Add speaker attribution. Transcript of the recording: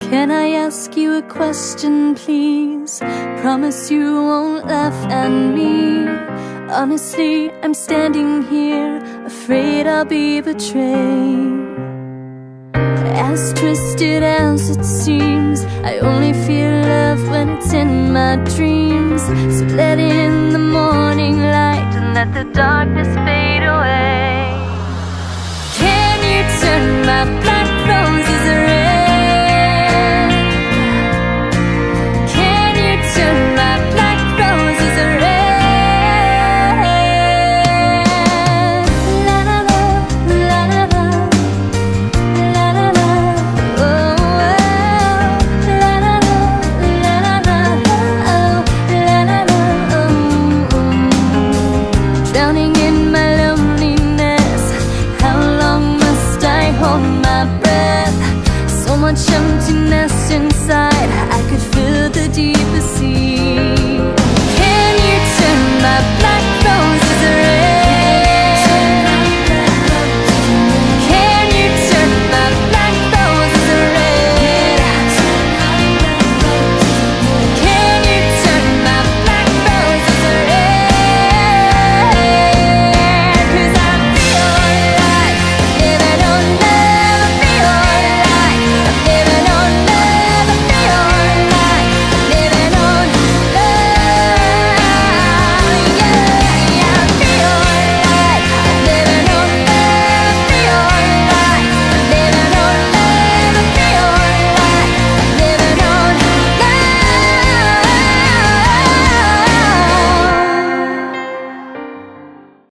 Speaker 1: Can I ask you a question, please? Promise you won't laugh at me. Honestly, I'm standing here, afraid I'll be betrayed. As twisted as it seems, I only feel love when it's in my dreams. So let in the morning light and let the darkness fade away. Can you turn my black roses red? Can you turn my black roses red? La la la, la la la, la la la, oh, oh. La la la, la la la, oh, la la la, oh, oh. Drowning in my loneliness, how long must I hold my breath? So much emptiness inside, I could feel the deep